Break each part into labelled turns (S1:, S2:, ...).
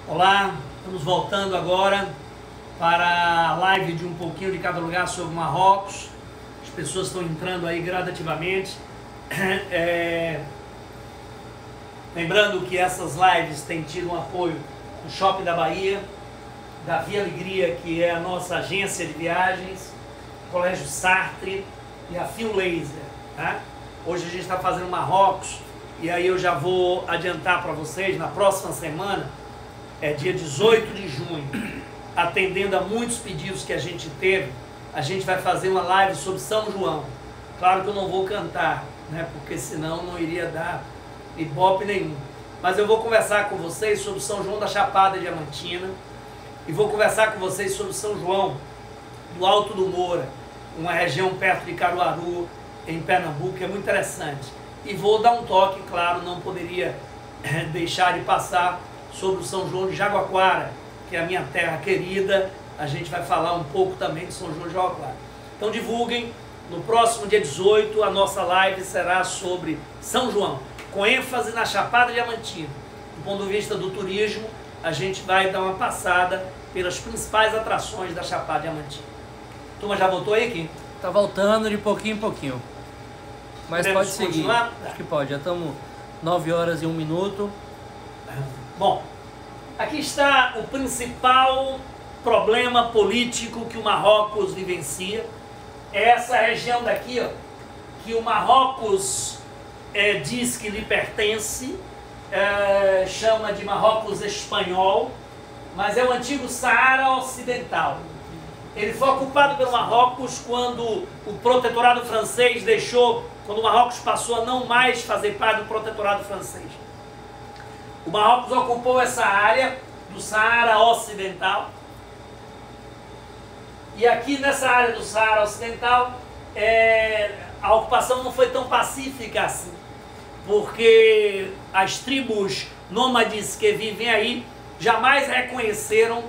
S1: Olá, estamos voltando agora para a live de um pouquinho de cada lugar sobre Marrocos. As pessoas estão entrando aí gradativamente. Lembrando que essas lives têm tido um apoio do Shopping da Bahia, da Via Alegria, que é a nossa agência de viagens, Colégio Sartre e a Fio Laser. Tá? Hoje a gente está fazendo Marrocos e aí eu já vou adiantar para vocês, na próxima semana, dia 18 de junho, atendendo a muitos pedidos que a gente teve, a gente vai fazer uma live sobre São João. Claro que eu não vou cantar, né, porque senão não iria dar ibope nenhum. Mas eu vou conversar com vocês sobre São João da Chapada Diamantina e vou conversar com vocês sobre São João do Alto do Moura, uma região perto de Caruaru, em Pernambuco, que é muito interessante. E vou dar um toque, claro, não poderia deixar de passar sobre o São João de Jaguaquara, que é a minha terra querida. A gente vai falar um pouco também de São João de Jaguaquara. Então divulguem, no próximo dia 18 a nossa live será sobre São João, com ênfase na Chapada Diamantina. Do ponto de vista do turismo, a gente vai dar uma passada pelas principais atrações da Chapada Diamantina. A turma já voltou aí, Kim?
S2: Tá voltando de pouquinho em pouquinho. Mas
S1: Podemos
S2: pode seguir.
S1: continuar?
S2: Acho que pode. Já estamos 9 horas e 1 minuto.
S1: Bom, aqui está o principal problema político que o Marrocos vivencia. É essa região daqui, ó, que o Marrocos diz que lhe pertence, chama de Marrocos espanhol, mas é o antigo Saara Ocidental. Ele foi ocupado pelo Marrocos quando o protetorado francês deixou, quando o Marrocos passou a não mais fazer parte do protetorado francês. O Marrocos ocupou essa área do Saara Ocidental. E aqui nessa área do Saara Ocidental, a ocupação não foi tão pacífica assim, porque as tribos nômades que vivem aí jamais reconheceram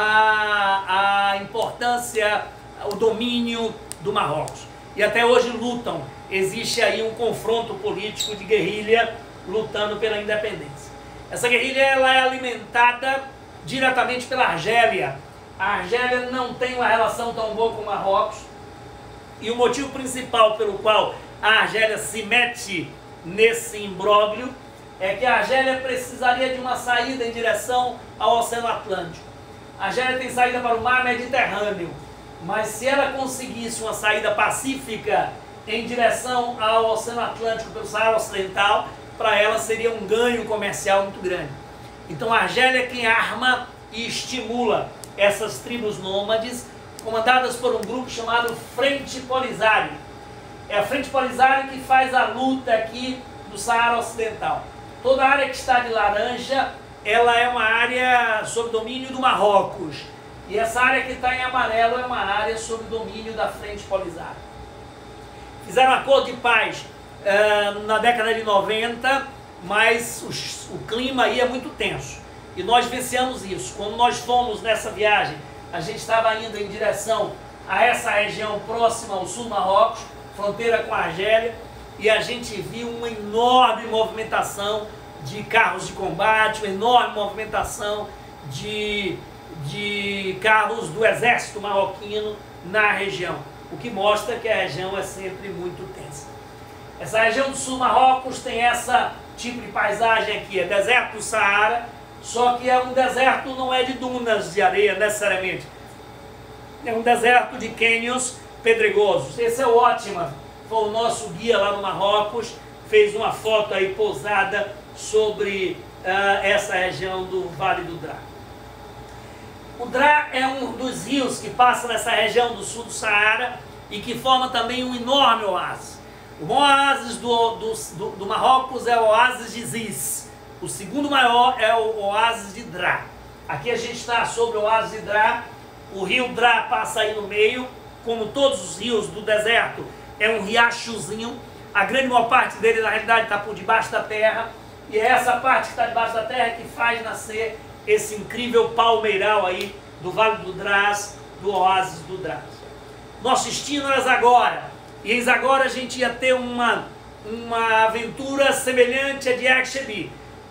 S1: a importância, o domínio do Marrocos. E até hoje lutam. Existe aí um confronto político de guerrilha lutando pela independência. Essa guerrilha ela é alimentada diretamente pela Argélia. A Argélia não tem uma relação tão boa com o Marrocos. E o motivo principal pelo qual a Argélia se mete nesse imbróglio é que a Argélia precisaria de uma saída em direção ao Oceano Atlântico. A Argélia tem saída para o mar Mediterrâneo, mas se ela conseguisse uma saída pacífica em direção ao Oceano Atlântico pelo Saara Ocidental, para ela seria um ganho comercial muito grande. Então a Argélia é quem arma e estimula essas tribos nômades, comandadas por um grupo chamado Frente Polisário. É a Frente Polisário que faz a luta aqui do Saara Ocidental. Toda a área que está de laranja, ela é uma área sob domínio do Marrocos. E essa área que está em amarelo é uma área sob domínio da Frente Polisário. Fizeram um acordo de paz na década de 90, mas o clima aí é muito tenso. E nós venciamos isso. Quando nós fomos nessa viagem, a gente estava indo em direção a essa região próxima ao sul do Marrocos, fronteira com a Argélia, e a gente viu uma enorme movimentação de carros de combate, uma enorme movimentação de carros do exército marroquino na região, o que mostra que a região é sempre muito tensa. Essa região do sul do Marrocos tem essa tipo de paisagem aqui, é deserto do Saara, só que é um deserto, não é de dunas de areia necessariamente, é um deserto de cânions pedregosos. Esse é o Otman, foi o nosso guia lá no Marrocos, fez uma foto aí pousada sobre essa região do Vale do Dra. O Dra é um dos rios que passa nessa região do sul do Saara e que forma também um enorme oásis. O maior oásis do Marrocos é o oásis de Ziz. O segundo maior é o oásis de Dra. Aqui a gente está sobre o oásis de Dra. O rio Dra passa aí no meio, como todos os rios do deserto, é um riachozinho. A grande maior parte dele, na realidade, está por debaixo da terra. E é essa parte que está debaixo da terra que faz nascer esse incrível palmeiral aí do Vale do Draz, do oásis do Draz. Nosso destino era Zagora. E em Zagora a gente ia ter uma aventura semelhante à de Akshebir.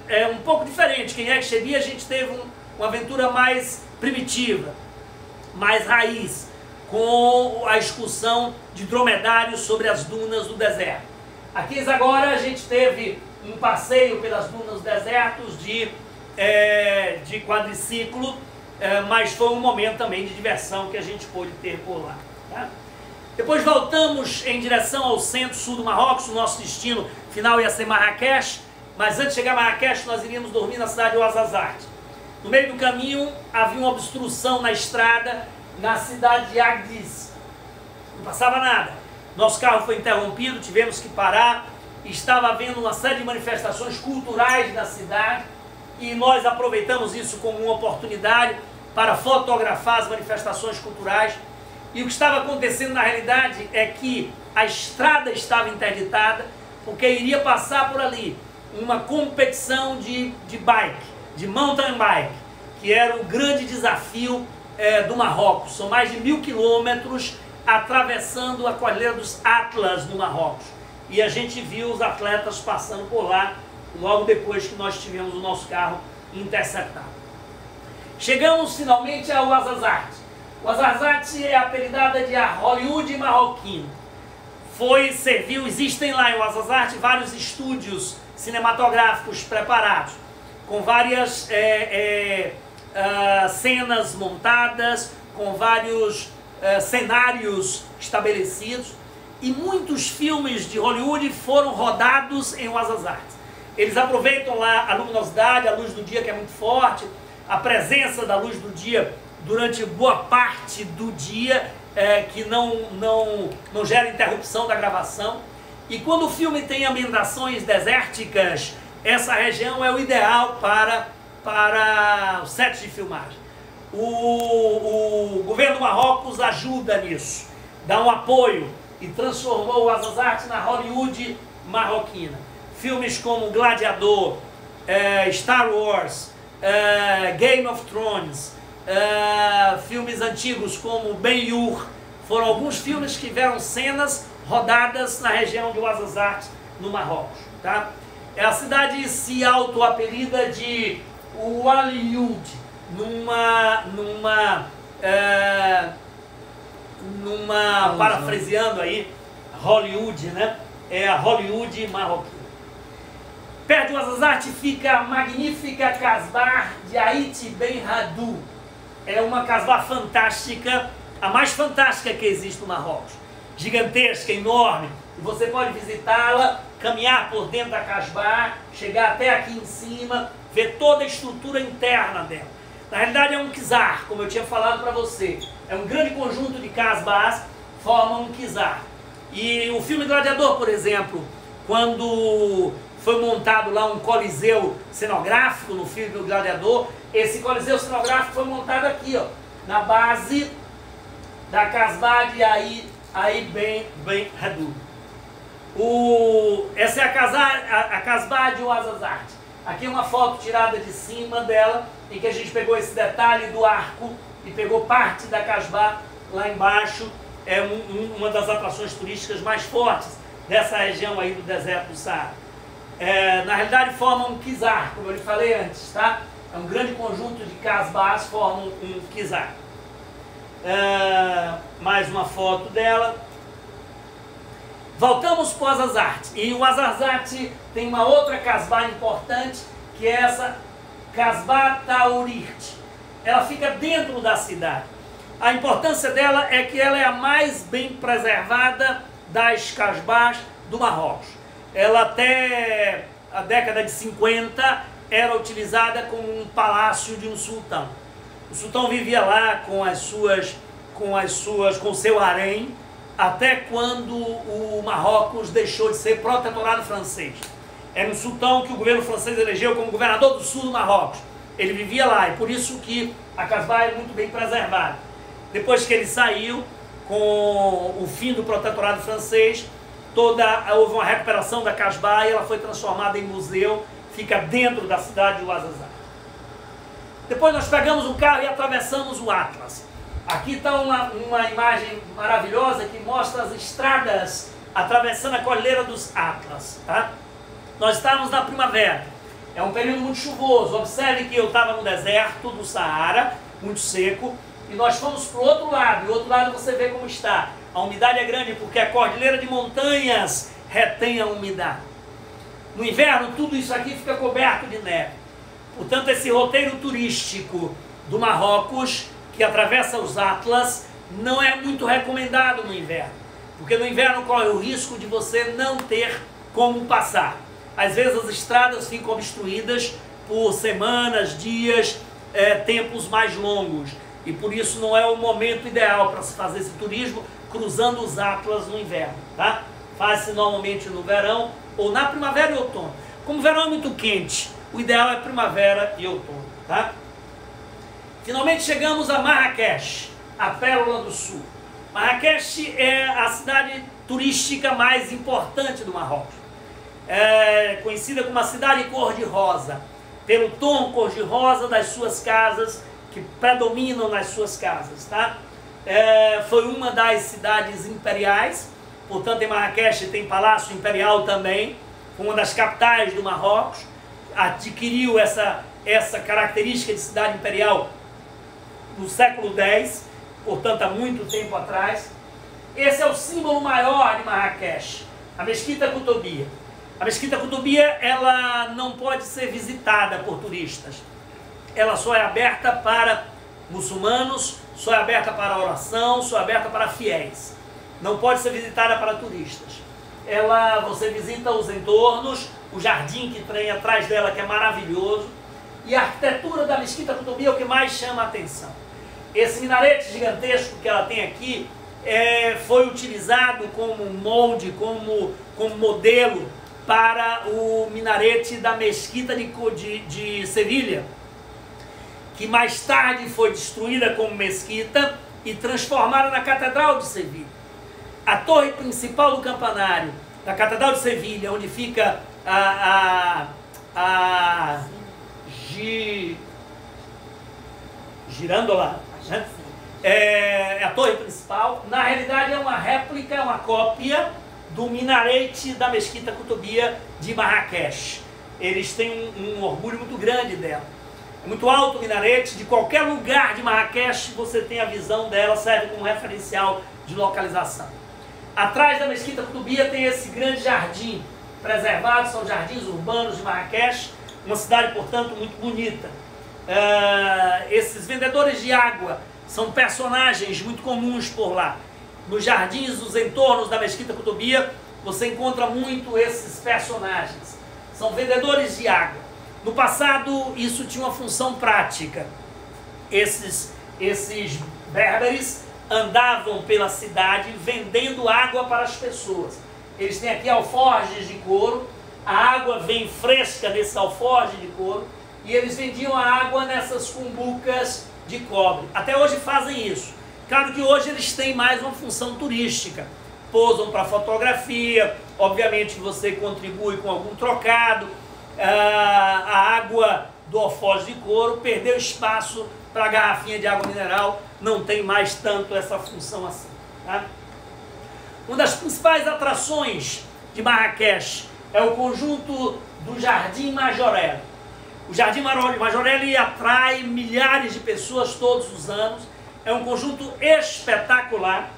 S1: um pouco diferente, que em Exxebi a gente teve uma aventura mais primitiva, mais raiz, com a excursão de dromedários sobre as dunas do deserto. Aqui agora a gente teve um passeio pelas dunas dos desertos de quadriciclo, mas foi um momento também de diversão que a gente pôde ter por lá. Tá? Depois voltamos em direção ao centro-sul do Marrocos, o nosso destino final ia ser Marrakech, mas antes de chegar a Marrakech nós iríamos dormir na cidade de Ouarzazate. No meio do caminho havia uma obstrução na estrada na cidade de Agdiz. Não passava nada. Nosso carro foi interrompido, tivemos que parar. Estava havendo uma série de manifestações culturais na cidade e nós aproveitamos isso como uma oportunidade para fotografar as manifestações culturais. E o que estava acontecendo na realidade é que a estrada estava interditada porque iria passar por ali uma competição de bike, de mountain bike, que era o grande desafio do Marrocos. São mais de 1000 quilômetros atravessando a Cordilheira dos Atlas no Marrocos. E a gente viu os atletas passando por lá logo depois que nós tivemos o nosso carro interceptado. Chegamos finalmente a Ouarzazate. Ouarzazate é apelidada de a Hollywood marroquina. Existem lá em Ouarzazate vários estúdios cinematográficos preparados, com várias cenas montadas, com vários cenários estabelecidos, e muitos filmes de Hollywood foram rodados em Ouarzazate. Eles aproveitam lá a luminosidade, a luz do dia que é muito forte, a presença da luz do dia durante boa parte do dia, que não gera interrupção da gravação. E quando o filme tem ambientações desérticas, essa região é o ideal para os sets de filmagem. O governo do Marrocos ajuda nisso, dá um apoio e transformou Ouarzazate na Hollywood marroquina. Filmes como Gladiador, Star Wars, Game of Thrones, filmes antigos como Ben-Hur, foram alguns filmes que tiveram cenas rodadas na região de Ouarzazate, no Marrocos. Tá? A cidade se auto-apelida de Hollywood, parafraseando aí, Hollywood, né? É a Hollywood marroquina. Perto de Ouarzazate fica a magnífica Casbah de Ait Ben Haddou. É uma Casbah fantástica, a mais fantástica que existe no Marrocos. Gigantesca, enorme. E você pode visitá-la, caminhar por dentro da Casbah, chegar até aqui em cima, ver toda a estrutura interna dela. Na realidade é um kizar, como eu tinha falado para você. É um grande conjunto de Casbahs, formam um kizar. E o filme Gladiador, por exemplo, quando foi montado lá um coliseu cenográfico no filme do Gladiador, esse coliseu cenográfico foi montado aqui, ó, na base da Casbah de Ait Ben Haddou. Essa é a Casbah de Ouarzazate. Aqui é uma foto tirada de cima dela, em que a gente pegou esse detalhe do arco e pegou parte da Casbah lá embaixo. É uma das atrações turísticas mais fortes dessa região aí do deserto do Saara. Na realidade forma um kizar, como eu lhe falei antes, tá? É um grande conjunto de Casbahs, formam um kizar. Mais uma foto dela. Voltamos para o Ouarzazate. E o Ouarzazate tem uma outra Casbah importante, que é essa Casbah Taourirt. Ela fica dentro da cidade. A importância dela é que ela é a mais bem preservada das Casbahs do Marrocos. Ela até a década de 50 era utilizada como um palácio de um sultão. O sultão vivia lá com seu harém, até quando o Marrocos deixou de ser protetorado francês. Era um sultão que o governo francês elegeu como governador do sul do Marrocos. Ele vivia lá, e por isso que a Casbah é muito bem preservada. Depois que ele saiu, com o fim do protetorado francês, houve uma recuperação da Casbah e ela foi transformada em museu, fica dentro da cidade de Ouarzazate. Depois nós pegamos o carro e atravessamos o Atlas. Aqui está uma imagem maravilhosa que mostra as estradas atravessando a Cordilheira dos Atlas. Tá? Nós estávamos na primavera. É um período muito chuvoso. Observe que eu estava no deserto do Saara, muito seco, e nós fomos para o outro lado. E o outro lado você vê como está. A umidade é grande porque a cordilheira de montanhas retém a umidade. No inverno, tudo isso aqui fica coberto de neve. Portanto, esse roteiro turístico do Marrocos, que atravessa os Atlas, não é muito recomendado no inverno. Porque no inverno corre o risco de você não ter como passar. Às vezes as estradas ficam obstruídas por semanas, dias, tempos mais longos. E por isso não é o momento ideal para se fazer esse turismo cruzando os Atlas no inverno. Tá? Faz-se normalmente no verão ou na primavera e outono. Como o verão é muito quente, o ideal é primavera e outono. Tá? Finalmente chegamos a Marrakech, a Pérola do Sul. Marrakech é a cidade turística mais importante do Marrocos. É conhecida como a cidade cor-de-rosa, pelo tom cor-de-rosa das suas casas, que predominam nas suas casas. Tá? Foi uma das cidades imperiais, portanto em Marrakech tem Palácio Imperial também, foi uma das capitais do Marrocos, adquiriu essa característica de cidade imperial no século X, portanto há muito tempo atrás. Esse é o símbolo maior de Marrakech, a Mesquita Koutoubia. A Mesquita Koutoubia, ela não pode ser visitada por turistas. Ela só é aberta para muçulmanos, só é aberta para oração, só é aberta para fiéis. Não pode ser visitada para turistas. Você visita os entornos, o jardim que tem atrás dela, que é maravilhoso, e a arquitetura da Mesquita Koutoubia é o que mais chama a atenção. Esse minarete gigantesco que ela tem aqui foi utilizado como molde, como modelo para o minarete da Mesquita de Sevilha, que mais tarde foi destruída como mesquita e transformada na Catedral de Sevilha. A torre principal do campanário da Catedral de Sevilha, onde fica a Girândola, né? É a torre principal. Na realidade é uma réplica, é uma cópia do minarete da Mesquita Koutoubia de Marrakech. Eles têm um orgulho muito grande dela. É muito alto o minarete, de qualquer lugar de Marrakech você tem a visão dela, serve como referencial de localização. Atrás da Mesquita Koutoubia tem esse grande jardim preservado, são jardins urbanos de Marrakech, uma cidade, portanto, muito bonita. Esses vendedores de água são personagens muito comuns por lá. Nos jardins, nos entornos da Mesquita Koutoubia, você encontra muito esses personagens. São vendedores de água. No passado, isso tinha uma função prática. Esses berberes andavam pela cidade vendendo água para as pessoas. Eles têm aqui alforjes de couro, a água vem fresca nesse alforje de couro, e eles vendiam a água nessas cumbucas de cobre. Até hoje fazem isso. Claro que hoje eles têm mais uma função turística. Pousam para fotografia, obviamente você contribui com algum trocado. A água do alforje de couro perdeu espaço para a garrafinha de água mineral, não tem mais tanto essa função assim. Tá? Uma das principais atrações de Marrakech é o conjunto do Jardim Majorelle. O Jardim Majorelle atrai milhares de pessoas todos os anos. É um conjunto espetacular.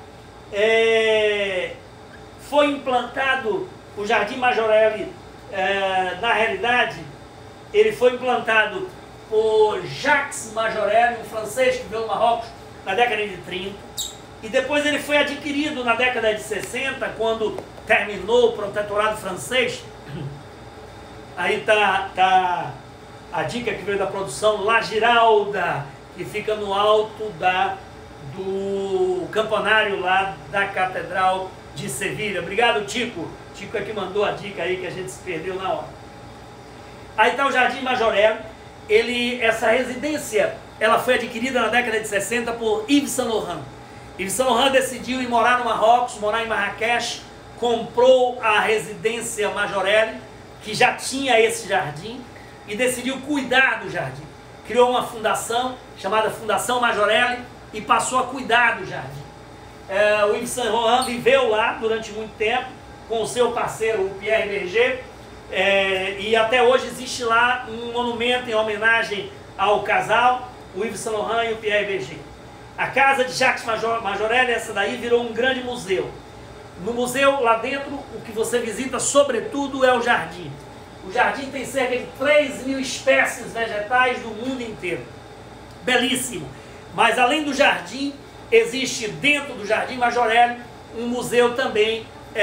S1: Foi implantado o Jardim Majorelle, na realidade, ele foi implantado por Jacques Majorelle, um francês que veio no Marrocos na década de 30. E depois ele foi adquirido na década de 60, quando terminou o protetorado francês. Aí está a dica que veio da produção, La Giralda, que fica no alto do campanário lá da Catedral de Sevilha. Obrigado, Tico. Tico é que mandou a dica aí que a gente se perdeu na hora. Aí está o Jardim Majorelle. Essa residência ela foi adquirida na década de 60 por Yves Saint Laurent. Yves Saint Laurent decidiu ir morar no Marrocos, morar em Marrakech, comprou a residência Majorelle, que já tinha esse jardim, e decidiu cuidar do jardim. Criou uma fundação chamada Fundação Majorelle e passou a cuidar do jardim. O Yves Saint Laurent viveu lá durante muito tempo com o seu parceiro, o Pierre Berger, E até hoje existe lá um monumento em homenagem ao casal, o Yves Saint Laurent e o Pierre Bergé. A casa de Jacques Majorelle, essa daí, virou um grande museu. No museu, lá dentro, o que você visita, sobretudo, é o jardim. O jardim tem cerca de 3.000 espécies vegetais do mundo inteiro. Belíssimo. Mas, além do jardim, existe dentro do Jardim Majorelle um museu também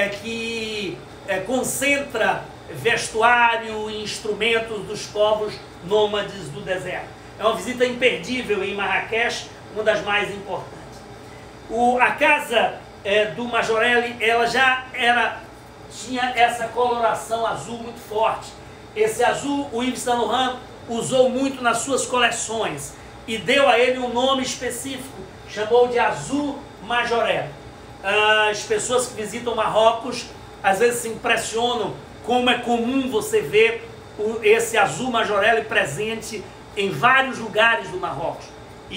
S1: que concentra vestuário e instrumentos dos povos nômades do deserto. É uma visita imperdível em Marrakech, uma das mais importantes. A casa do Majorelle, ela já tinha essa coloração azul muito forte. Esse azul, o Yves Saint Laurent usou muito nas suas coleções e deu a ele um nome específico, chamou de azul Majorelle. As pessoas que visitam Marrocos às vezes se impressionam como é comum você ver esse azul Majorelle presente em vários lugares do Marrocos.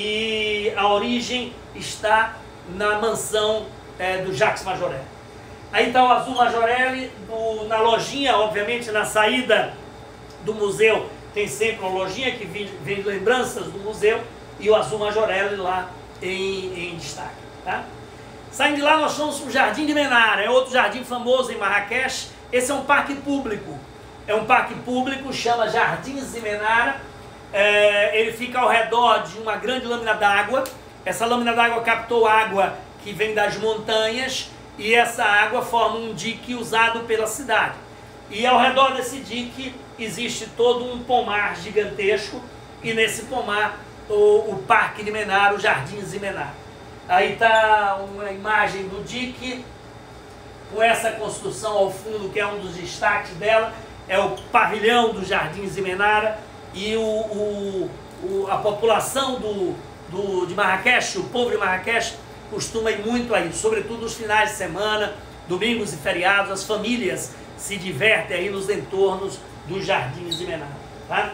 S1: E a origem está na mansão do Jacques Majorelle. Aí está o azul Majorelle, na lojinha, obviamente, na saída do museu, tem sempre uma lojinha que vem lembranças do museu, e o azul Majorelle lá em destaque. Tá? Saindo de lá, nós vamos para o Jardim de Menara, é outro jardim famoso em Marrakech. Esse é um parque público. É um parque público, chama Jardins de Menara. Ele fica ao redor de uma grande lâmina d'água. Essa lâmina d'água captou água que vem das montanhas e essa água forma um dique usado pela cidade. E ao redor desse dique existe todo um pomar gigantesco e nesse pomar o Parque de Menara, os Jardins de Menara. Aí está uma imagem do dique com essa construção ao fundo, que é um dos destaques dela, é o pavilhão dos Jardins de Menara, e a população de Marrakech, o povo de Marrakech, costuma ir muito aí, sobretudo nos finais de semana, domingos e feriados, as famílias se divertem aí nos entornos dos Jardins de Menara. Tá?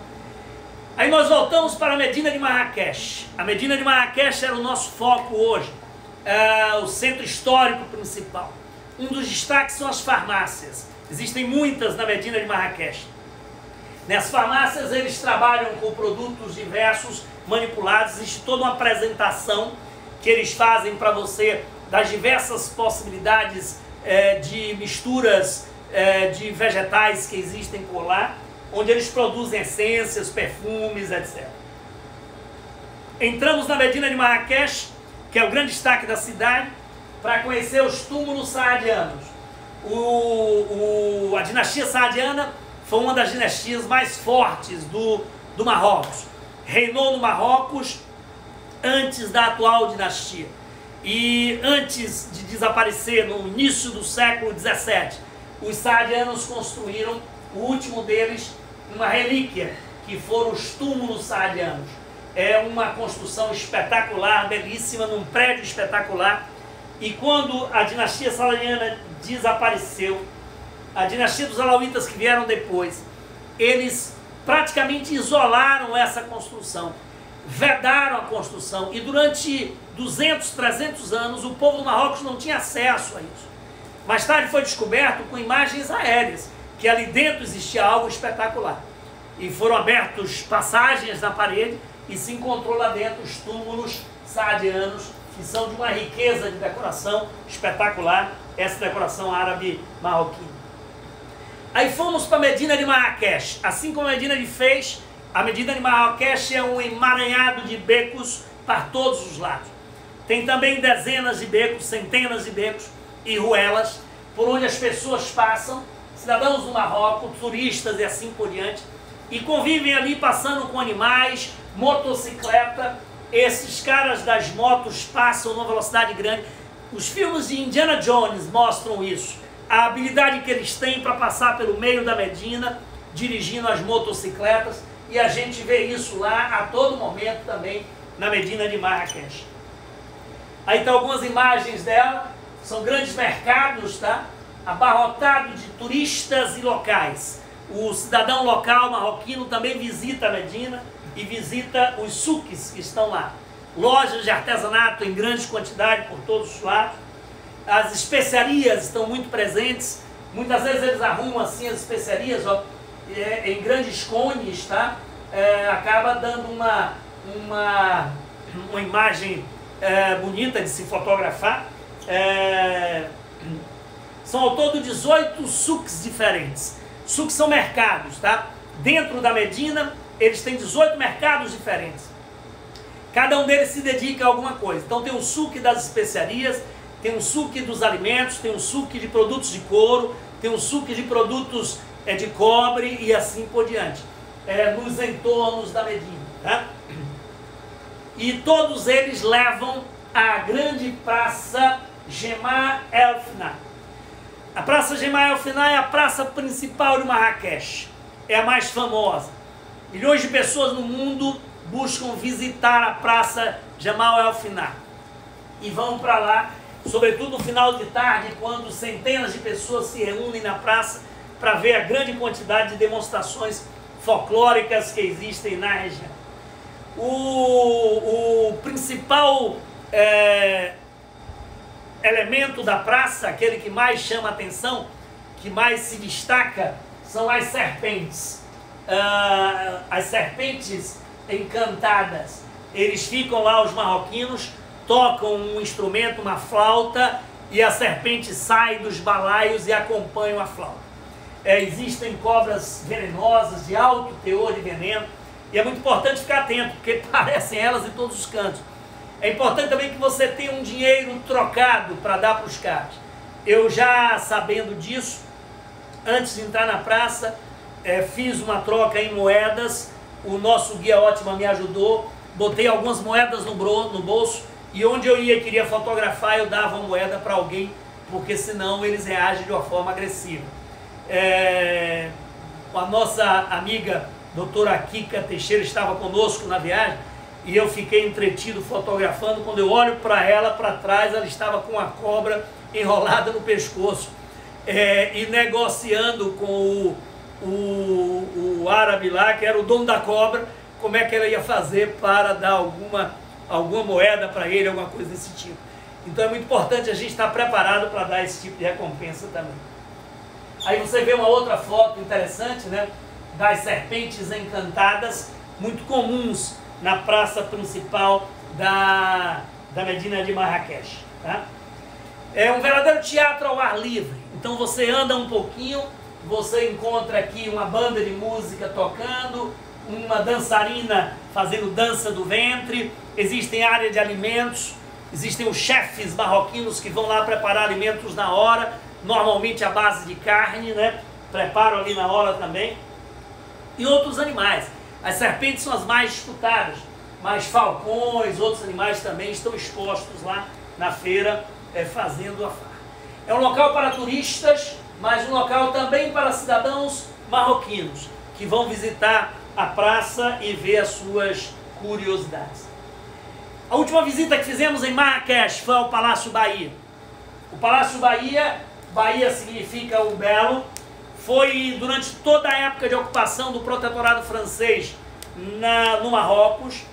S1: Aí nós voltamos para a Medina de Marrakech. A Medina de Marrakech era o nosso foco hoje, o centro histórico principal. Um dos destaques são as farmácias. Existem muitas na Medina de Marrakech. Nessas farmácias eles trabalham com produtos diversos, manipulados. Existe toda uma apresentação que eles fazem para você das diversas possibilidades de misturas de vegetais que existem por lá, onde eles produzem essências, perfumes, etc. Entramos na Medina de Marrakech, que é o grande destaque da cidade, para conhecer os túmulos saadianos. A dinastia saadiana foi uma das dinastias mais fortes do Marrocos. Reinou no Marrocos antes da atual dinastia. E antes de desaparecer, no início do século XVII, os saadianos construíram, o último deles, uma relíquia, que foram os túmulos saadianos. É uma construção espetacular, belíssima, num prédio espetacular. E quando a dinastia saadiana desapareceu, a dinastia dos alauítas que vieram depois, eles praticamente isolaram essa construção, vedaram a construção, e durante 200, 300 anos o povo do Marrocos não tinha acesso a isso. Mais tarde foi descoberto com imagens aéreas que ali dentro existia algo espetacular. E foram abertas passagens na parede e se encontrou lá dentro os túmulos saadianos, que são de uma riqueza de decoração espetacular, essa decoração árabe marroquina. Aí fomos para a Medina de Marrakech. Assim como a Medina de Fez, a Medina de Marrakech é um emaranhado de becos para todos os lados. Tem também dezenas de becos, centenas de becos e ruelas, por onde as pessoas passam, cidadãos do Marrocos, turistas e assim por diante, e convivem ali passando com animais, motocicleta. Esses caras das motos passam numa velocidade grande. Os filmes de Indiana Jones mostram isso. A habilidade que eles têm para passar pelo meio da Medina, dirigindo as motocicletas, e a gente vê isso lá a todo momento também na Medina de Marrakech. Aí estão algumas imagens dela, são grandes mercados, tá? Abarrotado de turistas e locais. O cidadão local marroquino também visita a Medina e visita os suques que estão lá. Lojas de artesanato em grande quantidade por todos os lados. As especiarias estão muito presentes Muitas vezes eles arrumam assim as especiarias, ó, em grandes cones, tá? Acaba dando uma imagem bonita de se fotografar. São ao todo 18 souks diferentes. Souks são mercados, tá? Dentro da Medina, eles têm 18 mercados diferentes. Cada um deles se dedica a alguma coisa. Então tem o souk das especiarias, tem um souk dos alimentos, tem um souk de produtos de couro, tem um souk de produtos de cobre e assim por diante, nos entornos da Medina. Tá? E todos eles levam à grande praça Jemaa el-Fna. A praça Jemaa el-Fna é a praça principal de Marrakech, é a mais famosa. Milhões de pessoas no mundo buscam visitar a praça Jemaa el-Fna e vão para lá, sobretudo no final de tarde, quando centenas de pessoas se reúnem na praça para ver a grande quantidade de demonstrações folclóricas que existem na região. O principal elemento da praça, aquele que mais chama a atenção, que mais se destaca, são as serpentes. As serpentes encantadas. Eles ficam lá, os marroquinos, tocam um instrumento, uma flauta, e a serpente sai dos balaios e acompanham a flauta. Existem cobras venenosas, de alto teor de veneno, e é muito importante ficar atento, porque aparecem elas em todos os cantos. É importante também que você tenha um dinheiro trocado para dar para os caras. Eu já sabendo disso, antes de entrar na praça, fiz uma troca em moedas, o nosso guia Ótima me ajudou, botei algumas moedas no bolso, e onde eu ia e queria fotografar, eu dava uma moeda para alguém, porque senão eles reagem de uma forma agressiva. A nossa amiga doutora Kika Teixeira estava conosco na viagem, e eu fiquei entretido fotografando. Quando eu olho para ela, para trás, ela estava com a cobra enrolada no pescoço, e negociando com o árabe lá, que era o dono da cobra, como é que ela ia fazer para dar alguma moeda para ele, alguma coisa desse tipo. Então é muito importante a gente estar preparado para dar esse tipo de recompensa também. Aí você vê uma outra foto interessante, né, das serpentes encantadas, muito comuns na praça principal da Medina de Marrakech. Tá? É um verdadeiro teatro ao ar livre. Então você anda um pouquinho, você encontra aqui uma banda de música tocando, uma dançarina fazendo dança do ventre, existem áreas de alimentos, existem os chefes marroquinos que vão lá preparar alimentos na hora, normalmente à base de carne, né? Preparam ali na hora também. E outros animais. As serpentes são as mais disputadas, mas falcões, outros animais também estão expostos lá na feira, fazendo a farra. É um local para turistas, mas um local também para cidadãos marroquinos, que vão visitar a praça e ver as suas curiosidades. A última visita que fizemos em Marrakech foi ao Palácio Bahia. O Palácio Bahia, Bahia significa o belo, foi durante toda a época de ocupação do protetorado francês no Marrocos,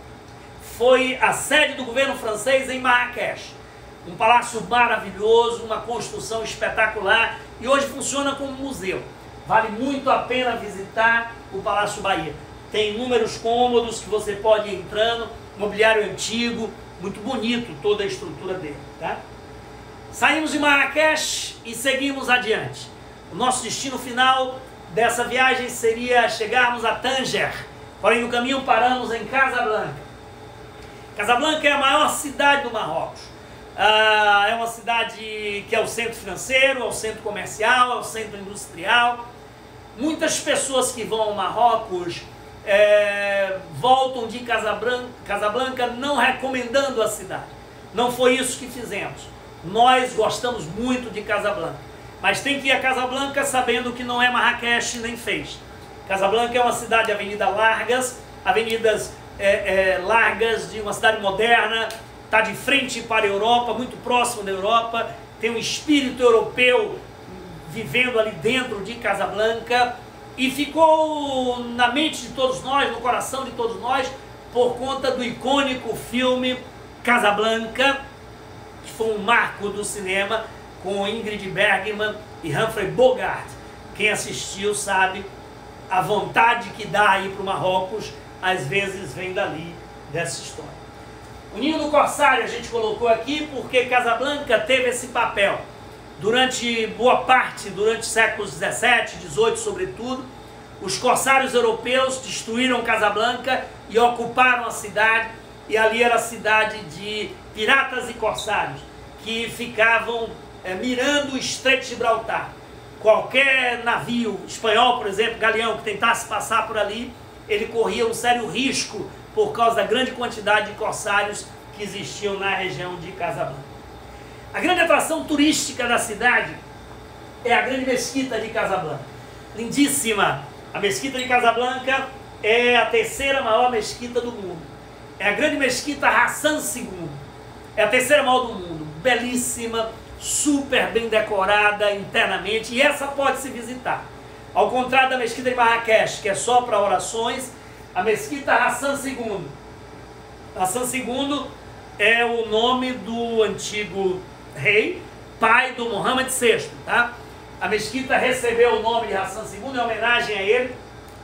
S1: foi a sede do governo francês em Marrakech. Um palácio maravilhoso, uma construção espetacular, e hoje funciona como museu. Vale muito a pena visitar o Palácio Bahia. Tem inúmeros cômodos que você pode ir entrando, mobiliário antigo, muito bonito toda a estrutura dele. Tá? Saímos de Marrakech e seguimos adiante. O nosso destino final dessa viagem seria chegarmos a Tanger, porém no caminho paramos em Casablanca. Casablanca é a maior cidade do Marrocos. É uma cidade que é o centro financeiro, é o centro comercial, é o centro industrial. Muitas pessoas que vão ao Marrocos voltam de Casablanca não recomendando a cidade. Não foi isso que fizemos. Nós gostamos muito de Casablanca, mas tem que ir a Casablanca sabendo que não é Marrakech nem Fez. Casablanca é uma cidade de avenidas largas, de uma cidade moderna, está de frente para a Europa, muito próximo da Europa, tem um espírito europeu vivendo ali dentro de Casablanca, e ficou na mente de todos nós, no coração de todos nós, por conta do icônico filme Casablanca, que foi um marco do cinema, com Ingrid Bergman e Humphrey Bogart. Quem assistiu sabe a vontade que dá ir para o Marrocos, às vezes vem dali, dessa história. O ninho do corsário a gente colocou aqui porque Casablanca teve esse papel. Durante boa parte, durante os séculos 17, 18 sobretudo, os corsários europeus destruíram Casablanca e ocuparam a cidade, e ali era a cidade de piratas e corsários, que ficavam mirando o Estreito de Gibraltar. Qualquer navio espanhol, por exemplo, galeão, que tentasse passar por ali, ele corria um sério risco por causa da grande quantidade de corsários que existiam na região de Casablanca. A grande atração turística da cidade é a grande mesquita de Casablanca. Lindíssima! A mesquita de Casablanca é a terceira maior mesquita do mundo. É a grande mesquita Hassan II. É a terceira maior do mundo. Belíssima, super bem decorada internamente, e essa pode se visitar. Ao contrário da mesquita de Marrakech, que é só para orações, a mesquita Hassan II. Hassan II é o nome do antigo rei, pai do Mohammed VI, tá? A mesquita recebeu o nome de Hassan II em homenagem a ele.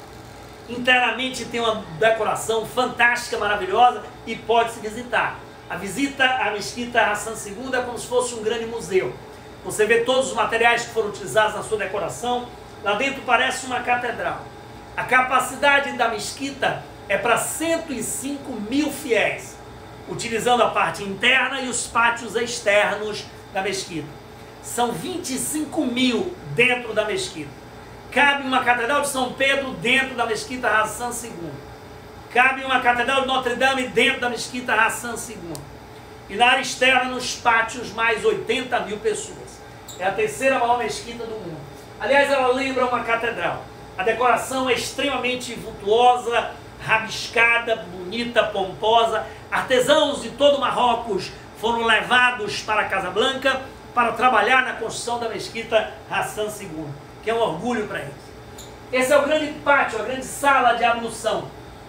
S1: Internamente tem uma decoração fantástica, maravilhosa, e pode-se visitar. A visita à mesquita Hassan II é como se fosse um grande museu. Você vê todos os materiais que foram utilizados na sua decoração. Lá dentro parece uma catedral. A capacidade da mesquita é para 105 mil fiéis, utilizando a parte interna e os pátios externos da mesquita. São 25 mil dentro da mesquita. Cabe uma catedral de São Pedro dentro da mesquita Hassan II. Cabe uma catedral de Notre Dame dentro da mesquita Hassan II. E na área externa, nos pátios, mais 80 mil pessoas. É a terceira maior mesquita do mundo. Aliás, ela lembra uma catedral. A decoração é extremamente vultuosa, rabiscada, bonita, pomposa. Artesãos de todo o Marrocos foram levados para Casablanca para trabalhar na construção da mesquita Hassan II, que é um orgulho para eles. Esse é o grande pátio, a grande sala de ablução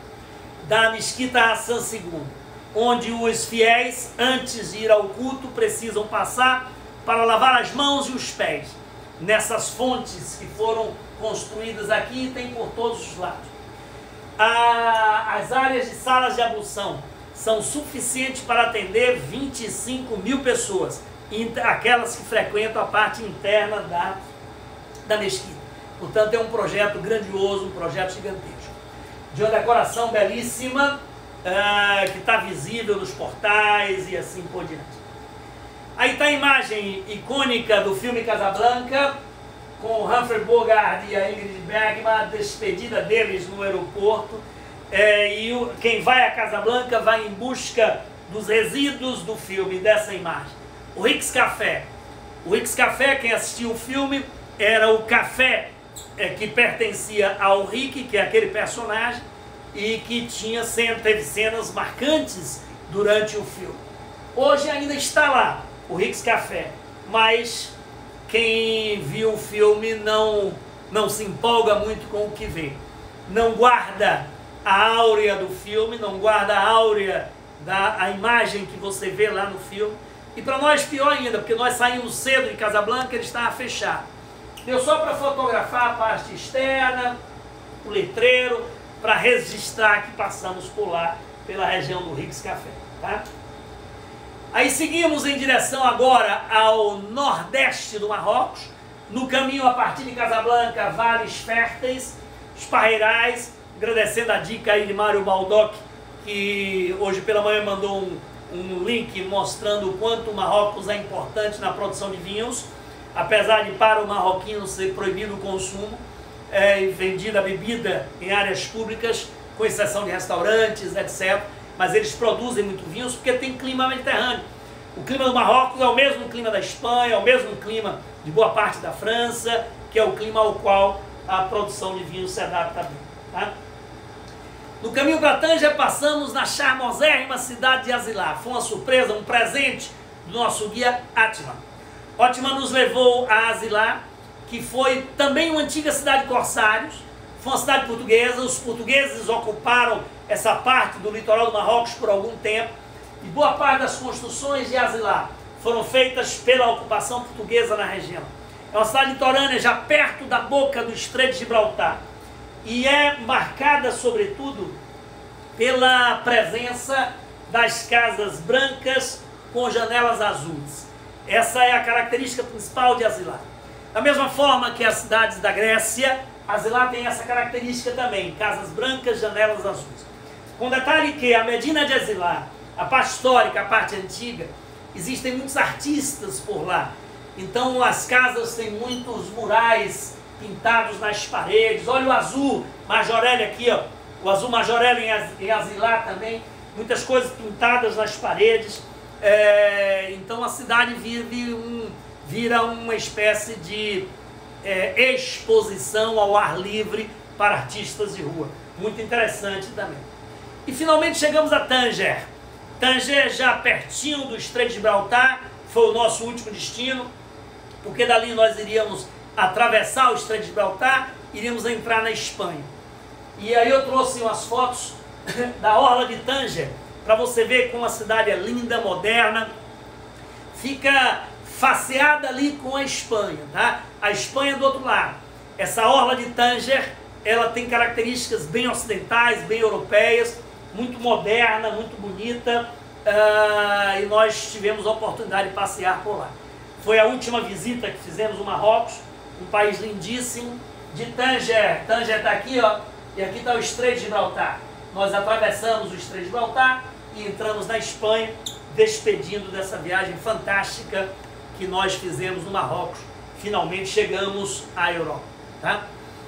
S1: da mesquita Hassan II, onde os fiéis, antes de ir ao culto, precisam passar para lavar as mãos e os pés, nessas fontes que foram construídas aqui e tem por todos os lados. As áreas de salas de ablução são suficientes para atender 25 mil pessoas, aquelas que frequentam a parte interna da mesquita. Portanto, é um projeto grandioso, um projeto gigantesco, de uma decoração belíssima, que está visível nos portais e assim por diante. Aí está a imagem icônica do filme Casablanca, com Humphrey Bogart e a Ingrid Bergman, a despedida deles no aeroporto. Quem vai a Casablanca vai em busca dos resíduos do filme, dessa imagem. O Rick's Café. O Rick's Café, quem assistiu o filme, era o café que pertencia ao Rick, que é aquele personagem, e que teve cenas marcantes durante o filme. Hoje ainda está lá, o Rick's Café, mas quem viu o filme não se empolga muito com o que vê. Não guarda a áurea do filme, não guarda a áurea da imagem que você vê lá no filme. E para nós pior ainda, porque nós saímos cedo de Casablanca, ele estava fechado. Deu só para fotografar a parte externa, o letreiro, para registrar que passamos por lá, pela região do Rick's Café. Tá? Aí seguimos em direção agora ao nordeste do Marrocos, no caminho a partir de Casablanca, vales férteis, os parreirais, agradecendo a dica aí de Mário Baldock, que hoje pela manhã mandou um link mostrando o quanto o Marrocos é importante na produção de vinhos, apesar de para o marroquino ser proibido o consumo, vendida a bebida em áreas públicas, com exceção de restaurantes, etc. Mas eles produzem muito vinhos porque tem clima mediterrâneo. O clima do Marrocos é o mesmo clima da Espanha, é o mesmo clima de boa parte da França, que é o clima ao qual a produção de vinhos se adapta bem. Tá? No caminho para Tanger, passamos na charmosérrima cidade de Azilá. Foi uma surpresa, um presente do nosso guia Atman. Atman nos levou a Azilá, que foi também uma antiga cidade de corsários. Foi uma cidade portuguesa. Os portugueses ocuparam essa parte do litoral do Marrocos por algum tempo. E boa parte das construções de Azilá foram feitas pela ocupação portuguesa na região. É uma cidade litorânea, já perto da boca do Estreito de Gibraltar. E é marcada, sobretudo, pela presença das casas brancas com janelas azuis. Essa é a característica principal de Azilat. Da mesma forma que as cidades da Grécia, Azilat tem essa característica também, casas brancas, janelas azuis. Com detalhe que a Medina de Azilat, a parte histórica, a parte antiga, existem muitos artistas por lá. Então as casas têm muitos murais pintados nas paredes. Olha o azul Majorelle aqui, ó. O azul Majorelle em Azilat também. Muitas coisas pintadas nas paredes. Então a cidade vira uma espécie de exposição ao ar livre para artistas de rua. Muito interessante também. E finalmente chegamos a Tanger. Tanger, já pertinho do Estreito de Gibraltar, foi o nosso último destino, porque dali nós iríamos atravessar o Estreito de Gibraltar, iríamos entrar na Espanha. E aí eu trouxe umas fotos da orla de Tanger, para você ver como a cidade é linda, moderna, fica faceada ali com a Espanha, tá? A Espanha do outro lado. Essa orla de Tanger, ela tem características bem ocidentais, bem europeias, muito moderna, muito bonita, e nós tivemos a oportunidade de passear por lá. Foi a última visita que fizemos ao Marrocos, um país lindíssimo, de Tanger. Tanger está aqui, ó, e aqui está o Estreito de Gibraltar. Nós atravessamos o Estreito de Gibraltar e entramos na Espanha, despedindo dessa viagem fantástica que nós fizemos no Marrocos. Finalmente chegamos à Europa, tá?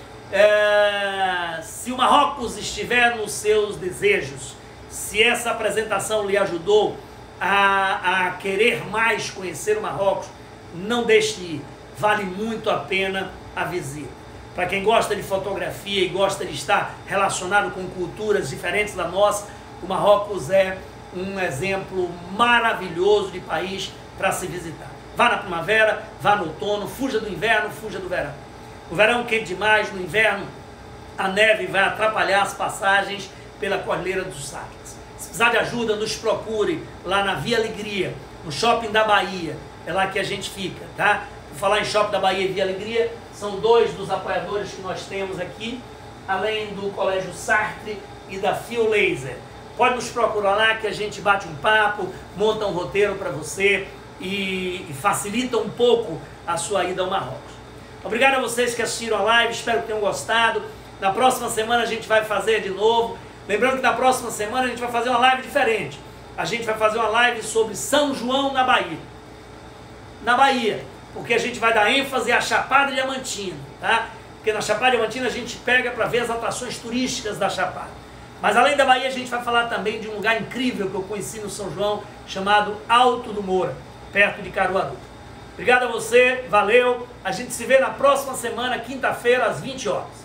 S1: Se o Marrocos estiver nos seus desejos, se essa apresentação lhe ajudou a querer mais conhecer o Marrocos, não deixe de ir, vale muito a pena a visita. Para quem gosta de fotografia e gosta de estar relacionado com culturas diferentes da nossa, o Marrocos é um exemplo maravilhoso de país para se visitar. Vá na primavera, vá no outono, fuja do inverno, fuja do verão. No verão é quente demais, no inverno a neve vai atrapalhar as passagens pela Cordilheira dos Sátiras. Se precisar de ajuda, nos procure lá na Via Alegria, no Shopping da Bahia, é lá que a gente fica, tá? Por falar em Shopping da Bahia e Via Alegria, são dois dos apoiadores que nós temos aqui, além do Colégio Sartre e da Fio Laser. Pode nos procurar lá que a gente bate um papo, monta um roteiro para você e facilita um pouco a sua ida ao Marrocos. Obrigado a vocês que assistiram a live, espero que tenham gostado. Na próxima semana a gente vai fazer de novo. Lembrando que na próxima semana a gente vai fazer uma live diferente. A gente vai fazer uma live sobre São João na Bahia. Na Bahia, porque a gente vai dar ênfase à Chapada Diamantina, tá? Porque na Chapada Diamantina a gente pega para ver as atrações turísticas da Chapada. Mas além da Bahia a gente vai falar também de um lugar incrível que eu conheci no São João, chamado Alto do Moura, perto de Caruaru. Obrigado a você, valeu. A gente se vê na próxima semana, quinta-feira, às 20 horas.